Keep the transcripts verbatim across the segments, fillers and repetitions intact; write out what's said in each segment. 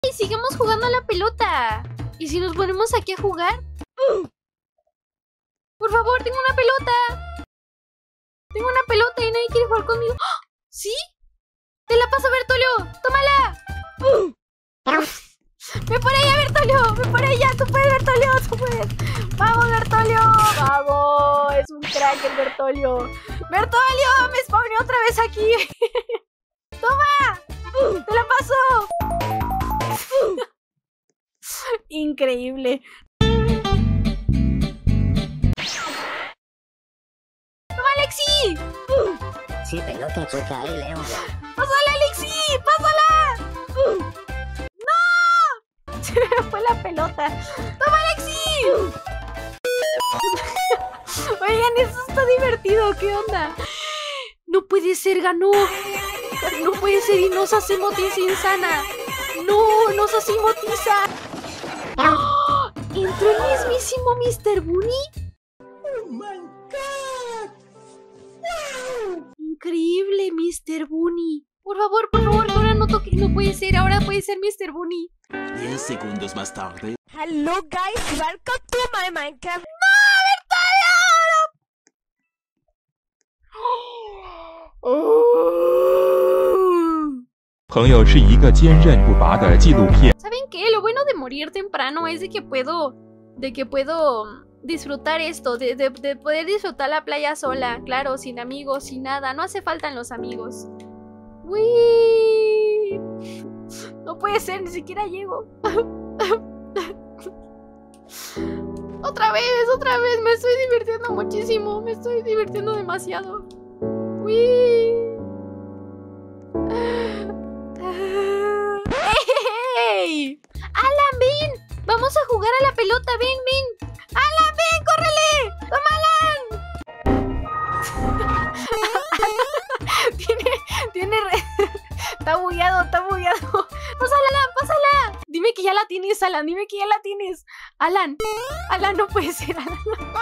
Y sigamos jugando a la pelota. ¿Y si nos ponemos aquí a jugar? Por favor, tengo una pelota. Tengo una pelota y nadie quiere jugar conmigo. ¿Sí? Te la paso, Bertolio. ¡Tómala! ¡Ve por ella, Bertolio! ¡Ve por ella! ¡Tú puedes, Bertolio! ¡Tú puedes! ¡Vamos, Bertolio! ¡Vamos! Es un crack el Bertolio. ¡Bertolio! ¡Me spawné otra vez aquí! ¡Toma! ¡Te la paso! Increíble. ¡Toma, Alexi! Sí, pelota chueca, eh, Leo. ¡Pásala, Alexi! ¡Pásala! ¡No! Se me fue la pelota. ¡Toma, Alexi! Oigan, eso está divertido. ¿Qué onda? No puede ser, ganó. No puede ser y nos hace motiza insana. No, nos hace motiza. ¡Oh! ¿Entró el mismísimo mister Bunny? ¡Oh, my God! ¡Wow! Increíble, mister Bunny. Por favor, por favor, ahora no toque. No puede ser, ahora puede ser mister Bunny. Diez segundos más tarde. Hello guys, welcome to my Minecraft. ¡No, Bertolio! ¿Saben qué? Lo bueno de morir temprano es de que puedo, de que puedo disfrutar esto, de, de, de poder disfrutar la playa sola, claro, sin amigos, sin nada. No hace falta los amigos. Uy, no puede ser, ni siquiera llego. Otra vez, otra vez, me estoy divirtiendo muchísimo, me estoy divirtiendo demasiado. Uy. ¡Hey! ¡Alan, ven! Vamos a jugar a la pelota, ven, ven. ¡Alan, ven! ¡Córrele! ¡Toma, Alan! tiene, tiene... Re... está bugueado, está bugueado. ¡Pásala, Alan, pásala! Dime que ya la tienes, Alan, dime que ya la tienes. Alan, Alan, no puede ser, Alan.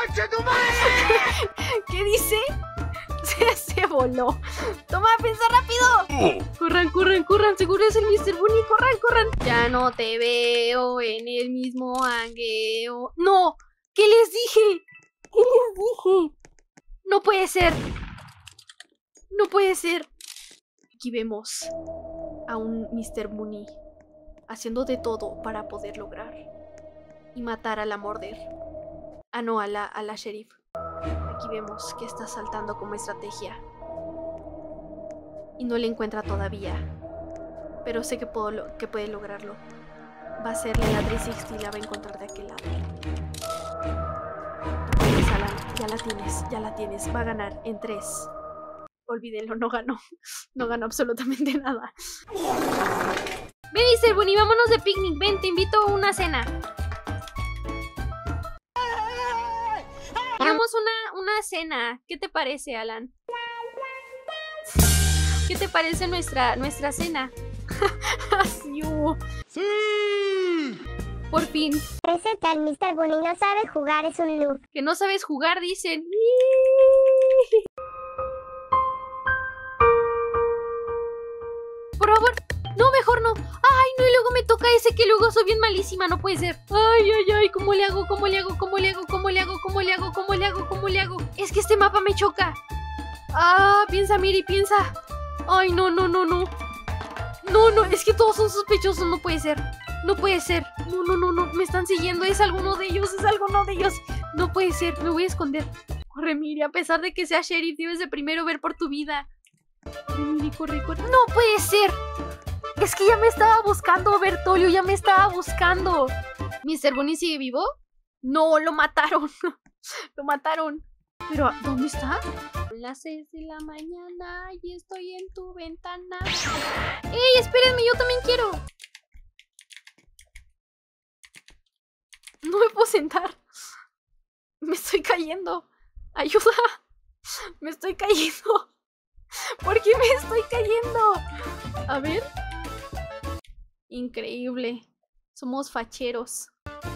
¿Qué dice? Se, se voló. Toma, piensa rápido. Corran, corran, corran. Seguro es el mister Bunny. Corran, corran. Ya no te veo en el mismo hangueo. No. ¿Qué les dije? ¿Qué les dije? No puede ser. No puede ser. Aquí vemos a un mister Bunny haciendo de todo para poder lograr y matar a la Morder. Ah, no, a la, a la Sheriff. Aquí vemos que está saltando como estrategia. Y no le encuentra todavía. Pero sé que, puedo lo que puede lograrlo. Va a hacerle la trescientos sesenta y la va a encontrar de aquel lado. Tienes, Alan. Ya la tienes, ya la tienes. Va a ganar en tres. Olvídenlo, no ganó. No ganó absolutamente nada. Ven, mister Bunny, vámonos de picnic. Ven, te invito a una cena. Hagamos una, una cena. ¿Qué te parece, Alan? ¿Qué te parece nuestra, nuestra cena? Así hubo. ¡Sí! Por fin. Presenta al mister Bunny, no sabe jugar, es un noob. Que no sabes jugar, dicen. Por favor. No, mejor no. Ay, no, y luego me toca ese que luego soy bien malísima, no puede ser. Ay, ay, ay, ¿cómo le hago? ¿Cómo le hago? ¿Cómo le hago? ¿Cómo le hago? ¿Cómo le hago? ¿Cómo le hago? ¿Cómo le hago? Es que este mapa me choca. Ah, piensa, Miri, piensa. Ay, no, no, no, no. No, no, es que todos son sospechosos, no puede ser. No puede ser. No, no, no, no, me están siguiendo, es alguno de ellos, es alguno de ellos. No puede ser, me voy a esconder. Corre, Miri, a pesar de que sea sheriff, debes de primero ver por tu vida. Corre, Miri, corre, corre. No puede ser. Es que ya me estaba buscando, Bertolio, ya me estaba buscando. ¿mister Bunny sigue vivo? No, lo mataron. Lo mataron. Pero, ¿dónde está? Son las seis de la mañana y estoy en tu ventana. ¡Ey, espérenme! Yo también quiero. No me puedo sentar. Me estoy cayendo. ¡Ayuda! Me estoy cayendo. ¿Por qué me estoy cayendo? A ver. Increíble. Somos facheros.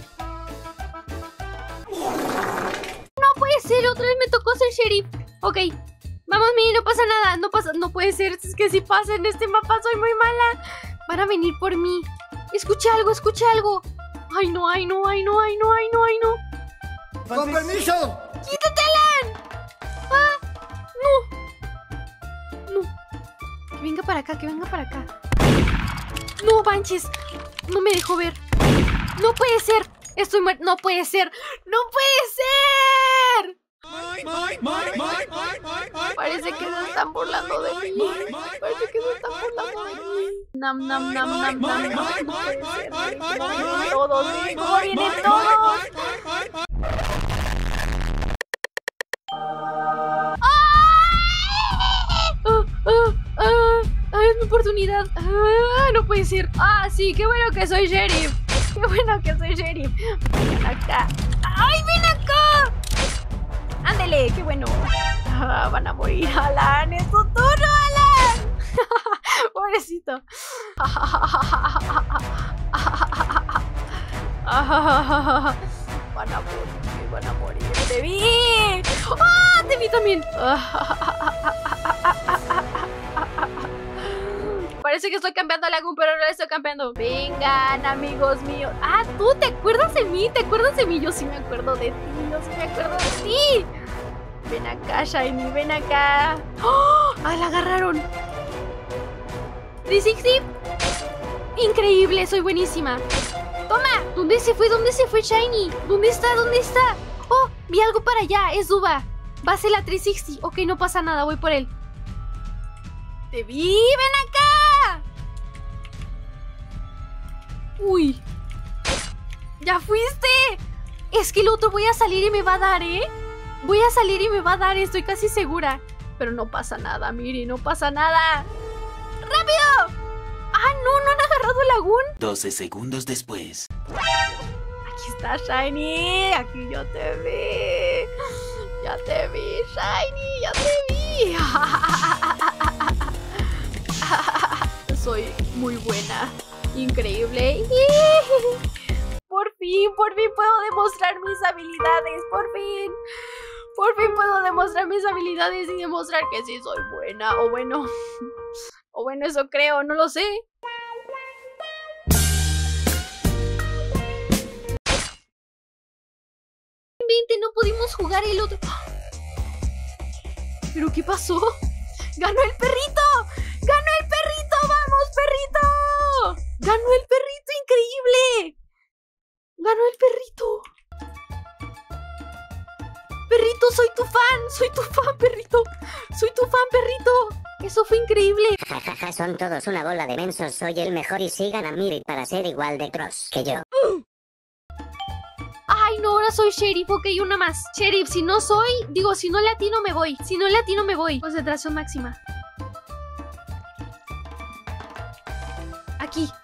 No puede ser, otra vez me tocó ser sheriff. Ok, vamos, Miri, no pasa nada. No pasa, no puede ser, es que si pasa en este mapa soy muy mala. Van a venir por mí. Escuché algo, escuché algo. Ay, no, ay, no, ay, no, ay, no, ay, no, ay, no. ¡Con permiso! ¡Quítate, Alan! ¡Ah! ¡No! No. Que venga para acá, que venga para acá. No, manches. No me dejó ver. No puede ser. Estoy muerto. No puede ser. ¡No puede ser! Parece que se están burlando de mí. Parece que se están burlando de mí. Nam, nam, nam, nam, nam, nam. No puede ser. ¿Cómo vienen todos? ¿Cómo vienen todos? Ah, ah, ah, ah, es mi oportunidad. Ah, no puede ser. Ah, sí, qué bueno que soy sheriff. Qué bueno que soy sheriff. Ven acá. ¡Ay, ven acá! Ándele, qué bueno. Ah, van a morir, Alan. Es tu turno, Alan. Pobrecito. Van a morir, van a morir. ¡Te vi! ¡Ah! ¡Te vi también! Parece que estoy campeando a Lagoon, pero no le estoy campeando. Vengan, amigos míos. Ah, tú te acuerdas de mí, te acuerdas de mí. Yo sí me acuerdo de ti, yo sí me acuerdo de ti. Ven acá, Shiny, ven acá. ¡Oh! ¡Ah, la agarraron! trescientos sesenta. Increíble, soy buenísima. Toma. ¿Dónde se fue? ¿Dónde se fue Shiny? ¿Dónde está? ¿Dónde está? Oh, vi algo para allá. Es Duba. Va a ser la trescientos sesenta. Ok, no pasa nada, voy por él. Te vi, ven acá. Uy. Ya fuiste. Es que el otro voy a salir y me va a dar, ¿eh? Voy a salir y me va a dar, estoy casi segura. Pero no pasa nada, mire, no pasa nada. ¡Rápido! Ah, no, no han agarrado el Lagoon. doce segundos después. Aquí está Shiny. Aquí yo te vi. Ya te vi, Shiny, ya te vi. Soy muy buena. Increíble. Por fin, por fin puedo demostrar mis habilidades. Por fin. Por fin puedo demostrar mis habilidades y demostrar que sí soy buena. O bueno. O bueno, eso creo, no lo sé. No pudimos jugar el otro. ¿Pero qué pasó? ¡Ganó el perrito! ¡Ganó el perrito! ¡Vamos, perrito! ¡Ganó el perrito! ¡Increíble! ¡Ganó el perrito! ¡Perrito, soy tu fan! ¡Soy tu fan, perrito! ¡Soy tu fan, perrito! ¡Eso fue increíble! Jajaja, ja, ja, son todos una bola de mensos. Soy el mejor y sigan a Miri para ser igual de cross que yo. Ay, no, ahora soy sheriff. Ok, una más. Sheriff, si no soy, digo, si no latino me voy. Si no latino me voy. Concentración máxima. Aquí.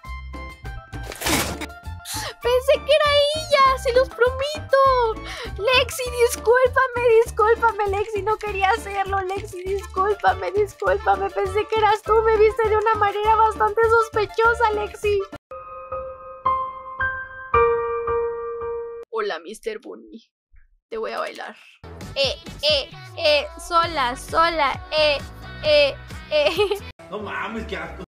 Pensé que era ella, se los prometo. Lexi, discúlpame, discúlpame, Lexi, no quería hacerlo. Lexi, discúlpame, discúlpame. Pensé que eras tú, me viste de una manera bastante sospechosa, Lexi. Hola, mister Bunny. Te voy a bailar. Eh, eh, eh, sola, sola, eh, eh, eh. No mames, qué asco.